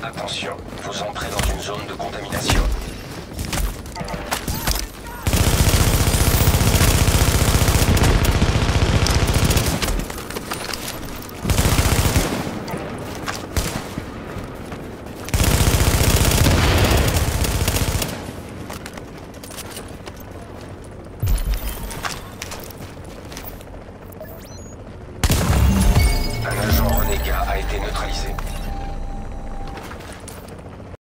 Attention, vous entrez dans une zone de contamination.